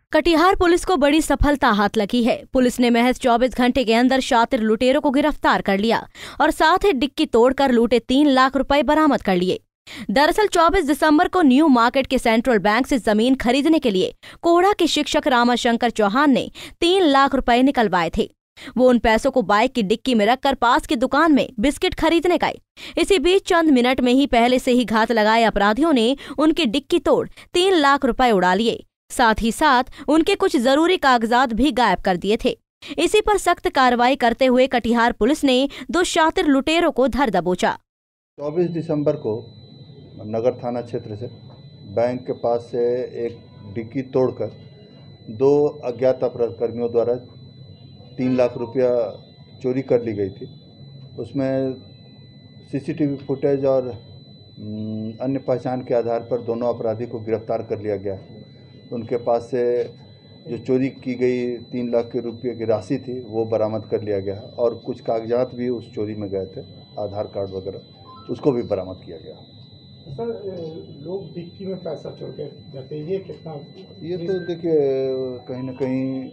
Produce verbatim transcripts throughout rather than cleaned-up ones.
Katihar police को बड़ी सफलता हाथ लगी है। पुलिस ने महज चौबीस घंटे के अंदर शातिर लुटेरों को गिरफ्तार कर लिया और साथ ही डिक्की तोड़कर लूटे तीन लाख रुपए बरामद कर लिए। दरअसल चौबीस दिसंबर को न्यू मार्केट के सेंट्रल बैंक से जमीन खरीदने के लिए कोढ़ा के शिक्षक रामाशंकर चौहान ने तीन लाख रुपए निकलवाए थे। वो उन पैसों को बाइक की डिक्की में रखकर पास की दुकान में बिस्किट खरीदने गए। इसी बीच चंद मिनट में ही पहले से ही घात लगाए अपराधियों ने उनकी डिक्की तोड़ तीन लाख रुपए उड़ा लिए। साथ ही साथ उनके कुछ जरूरी कागजात भी गायब कर दिए थे। इसी पर सख्त कार्रवाई करते हुए कटिहार पुलिस ने दो शातिर लुटेरों को धर दबोचा। चौबीस दिसंबर को नगर थाना क्षेत्र से बैंक के पास से एक डिक्की तोड़कर दो अज्ञात अपराधकर्मियों द्वारा तीन लाख रुपया चोरी कर ली गई थी। उसमें सीसीटीवी फुटेज और अन्य पहचान के आधार पर दोनों अपराधी को गिरफ्तार कर लिया गया। उनके पास से जो चोरी की गई तीन लाख के रुपये की राशि थी वो बरामद कर लिया गया और कुछ कागजात भी उस चोरी में गए थे, आधार कार्ड वगैरह, उसको भी बरामद किया गया। सर, लोग डिक्की में पैसा चोर के जाते हैं, ये कितना? ये तो देखिए कहीं ना कहीं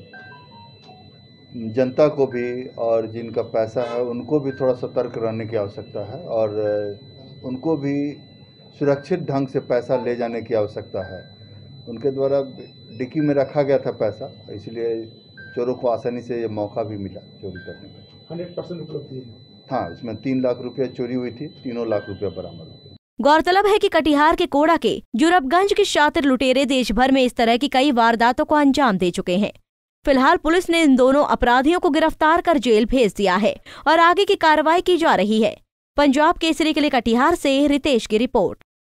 जनता को भी और जिनका पैसा है उनको भी थोड़ा सतर्क रहने की आवश्यकता है और उनको भी सुरक्षित ढंग से पैसा ले जाने की आवश्यकता है। उनके द्वारा डिक्की में रखा गया था पैसा, इसलिए चोरों को आसानी से ये मौका भी मिला चोरी करने का। हंड्रेड परसेंट उपलब्धि है। हाँ, इसमें तीन लाख रुपया चोरी हुई थी, तीनों लाख रुपया बरामद हुए। गौरतलब है कि कटिहार के कोढ़ा के जुरबगंज के शातिर लुटेरे देश भर में इस तरह की कई वारदातों को अंजाम दे चुके हैं। फिलहाल पुलिस ने इन दोनों अपराधियों को गिरफ्तार कर जेल भेज दिया है और आगे की कार्रवाई की जा रही है। पंजाब केसरी के लिए कटिहार से रितेश की रिपोर्ट।